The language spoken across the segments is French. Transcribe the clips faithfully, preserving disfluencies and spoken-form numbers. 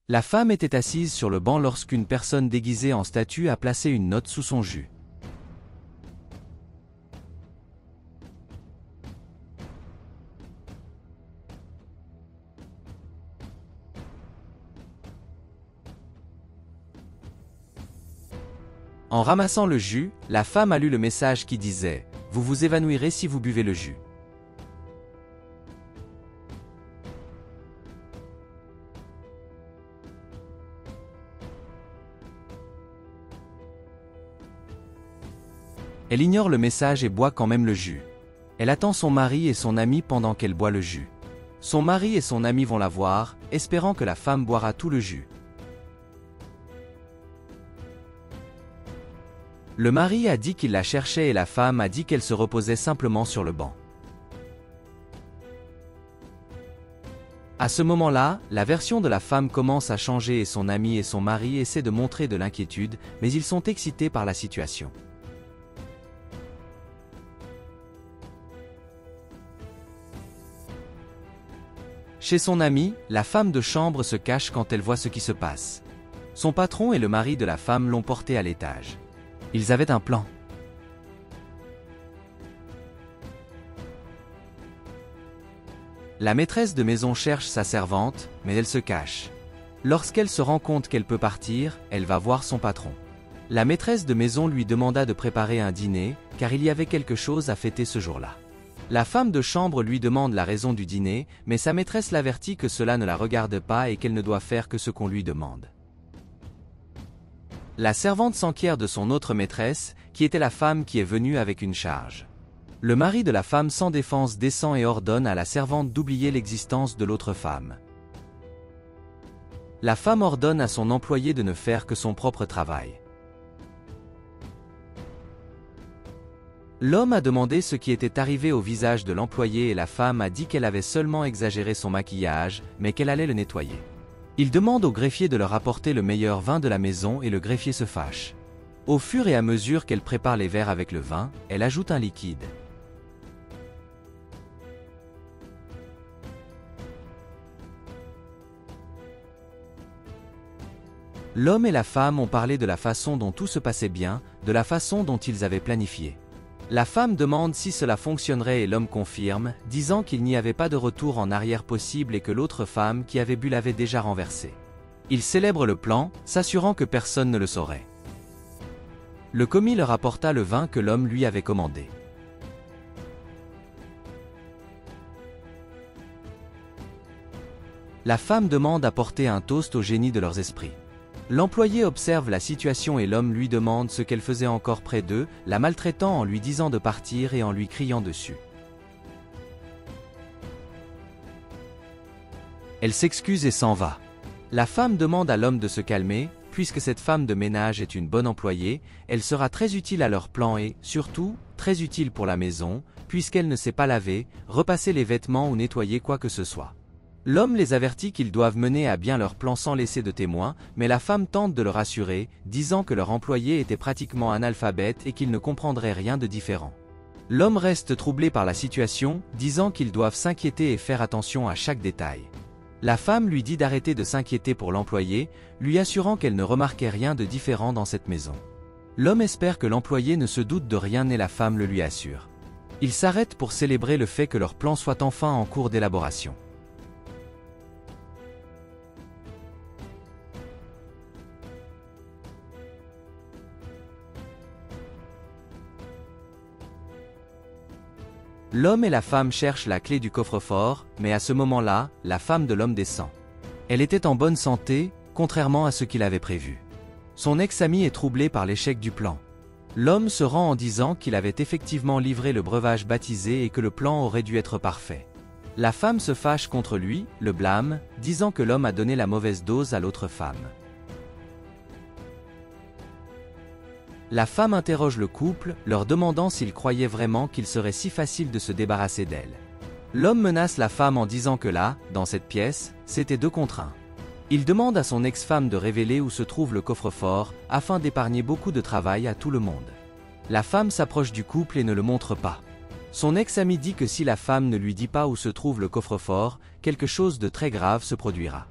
La femme était assise sur le banc lorsqu'une personne déguisée en statue a placé une note sous son jus. En ramassant le jus, la femme a lu le message qui disait « Vous vous évanouirez si vous buvez le jus ». Elle ignore le message et boit quand même le jus. Elle attend son mari et son ami pendant qu'elle boit le jus. Son mari et son ami vont la voir, espérant que la femme boira tout le jus. Le mari a dit qu'il la cherchait et la femme a dit qu'elle se reposait simplement sur le banc. À ce moment-là, la version de la femme commence à changer et son ami et son mari essaient de montrer de l'inquiétude, mais ils sont excités par la situation. Chez son ami, la femme de chambre se cache quand elle voit ce qui se passe. Son patron et le mari de la femme l'ont portée à l'étage. Ils avaient un plan. La maîtresse de maison cherche sa servante, mais elle se cache. Lorsqu'elle se rend compte qu'elle peut partir, elle va voir son patron. La maîtresse de maison lui demanda de préparer un dîner, car il y avait quelque chose à fêter ce jour-là. La femme de chambre lui demande la raison du dîner, mais sa maîtresse l'avertit que cela ne la regarde pas et qu'elle ne doit faire que ce qu'on lui demande. La servante s'enquiert de son autre maîtresse, qui était la femme qui est venue avec une charge. Le mari de la femme sans défense descend et ordonne à la servante d'oublier l'existence de l'autre femme. La femme ordonne à son employé de ne faire que son propre travail. L'homme a demandé ce qui était arrivé au visage de l'employé et la femme a dit qu'elle avait seulement exagéré son maquillage, mais qu'elle allait le nettoyer. Il demande au greffier de leur apporter le meilleur vin de la maison et le greffier se fâche. Au fur et à mesure qu'elle prépare les verres avec le vin, elle ajoute un liquide. L'homme et la femme ont parlé de la façon dont tout se passait bien, de la façon dont ils avaient planifié. La femme demande si cela fonctionnerait et l'homme confirme, disant qu'il n'y avait pas de retour en arrière possible et que l'autre femme qui avait bu l'avait déjà renversé. Ils célèbrent le plan, s'assurant que personne ne le saurait. Le commis leur apporta le vin que l'homme lui avait commandé. La femme demande à porter un toast au génie de leurs esprits. L'employé observe la situation et l'homme lui demande ce qu'elle faisait encore près d'eux, la maltraitant en lui disant de partir et en lui criant dessus. Elle s'excuse et s'en va. La femme demande à l'homme de se calmer, puisque cette femme de ménage est une bonne employée, elle sera très utile à leur plan et, surtout, très utile pour la maison, puisqu'elle ne sait pas laver, repasser les vêtements ou nettoyer quoi que ce soit. L'homme les avertit qu'ils doivent mener à bien leur plan sans laisser de témoins, mais la femme tente de le rassurer, disant que leur employé était pratiquement analphabète et qu'il ne comprendrait rien de différent. L'homme reste troublé par la situation, disant qu'ils doivent s'inquiéter et faire attention à chaque détail. La femme lui dit d'arrêter de s'inquiéter pour l'employé, lui assurant qu'elle ne remarquait rien de différent dans cette maison. L'homme espère que l'employé ne se doute de rien et la femme le lui assure. Ils s'arrêtent pour célébrer le fait que leur plan soit enfin en cours d'élaboration. L'homme et la femme cherchent la clé du coffre-fort, mais à ce moment-là, la femme de l'homme descend. Elle était en bonne santé, contrairement à ce qu'il avait prévu. Son ex-ami est troublé par l'échec du plan. L'homme se rend en disant qu'il avait effectivement livré le breuvage baptisé et que le plan aurait dû être parfait. La femme se fâche contre lui, le blâme, disant que l'homme a donné la mauvaise dose à l'autre femme. La femme interroge le couple, leur demandant s'ils croyaient vraiment qu'il serait si facile de se débarrasser d'elle. L'homme menace la femme en disant que là, dans cette pièce, c'était deux contre un. Il demande à son ex-femme de révéler où se trouve le coffre-fort, afin d'épargner beaucoup de travail à tout le monde. La femme s'approche du couple et ne le montre pas. Son ex-ami dit que si la femme ne lui dit pas où se trouve le coffre-fort, quelque chose de très grave se produira.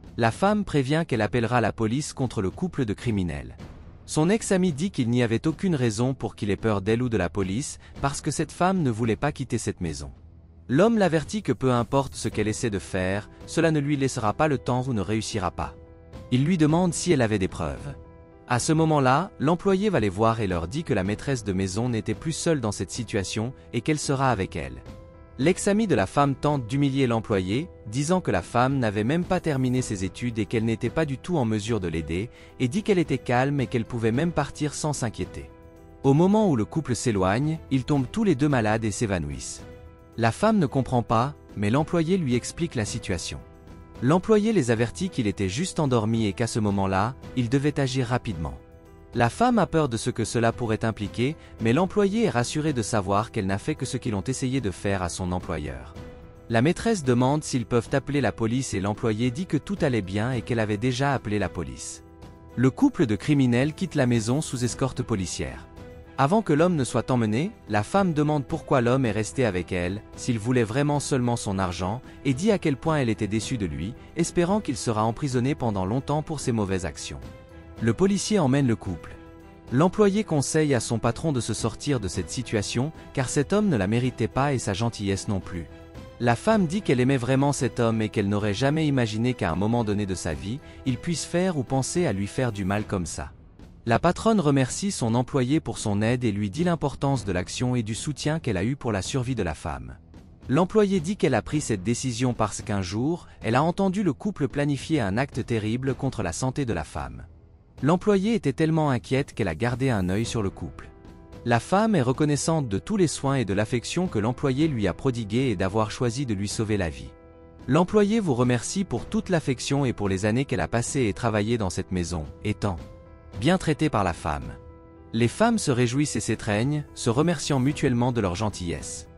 La femme prévient qu'elle appellera la police contre le couple de criminels. Son ex-ami dit qu'il n'y avait aucune raison pour qu'il ait peur d'elle ou de la police, parce que cette femme ne voulait pas quitter cette maison. L'homme l'avertit que peu importe ce qu'elle essaie de faire, cela ne lui laissera pas le temps ou ne réussira pas. Il lui demande si elle avait des preuves. À ce moment-là, l'employé va les voir et leur dit que la maîtresse de maison n'était plus seule dans cette situation et qu'elle sera avec elle. L'ex-ami de la femme tente d'humilier l'employé, disant que la femme n'avait même pas terminé ses études et qu'elle n'était pas du tout en mesure de l'aider, et dit qu'elle était calme et qu'elle pouvait même partir sans s'inquiéter. Au moment où le couple s'éloigne, ils tombent tous les deux malades et s'évanouissent. La femme ne comprend pas, mais l'employé lui explique la situation. L'employé les avertit qu'il était juste endormi et qu'à ce moment-là, il devait agir rapidement. La femme a peur de ce que cela pourrait impliquer, mais l'employé est rassuré de savoir qu'elle n'a fait que ce qu'ils ont essayé de faire à son employeur. La maîtresse demande s'ils peuvent appeler la police et l'employé dit que tout allait bien et qu'elle avait déjà appelé la police. Le couple de criminels quitte la maison sous escorte policière. Avant que l'homme ne soit emmené, la femme demande pourquoi l'homme est resté avec elle, s'il voulait vraiment seulement son argent, et dit à quel point elle était déçue de lui, espérant qu'il sera emprisonné pendant longtemps pour ses mauvaises actions. Le policier emmène le couple. L'employé conseille à son patron de se sortir de cette situation, car cet homme ne la méritait pas et sa gentillesse non plus. La femme dit qu'elle aimait vraiment cet homme et qu'elle n'aurait jamais imaginé qu'à un moment donné de sa vie, il puisse faire ou penser à lui faire du mal comme ça. La patronne remercie son employé pour son aide et lui dit l'importance de l'action et du soutien qu'elle a eu pour la survie de la femme. L'employé dit qu'elle a pris cette décision parce qu'un jour, elle a entendu le couple planifier un acte terrible contre la santé de la femme. L'employée était tellement inquiète qu'elle a gardé un œil sur le couple. La femme est reconnaissante de tous les soins et de l'affection que l'employé lui a prodigués et d'avoir choisi de lui sauver la vie. L'employé vous remercie pour toute l'affection et pour les années qu'elle a passées et travaillé dans cette maison, étant bien traitée par la femme. Les femmes se réjouissent et s'étreignent, se remerciant mutuellement de leur gentillesse.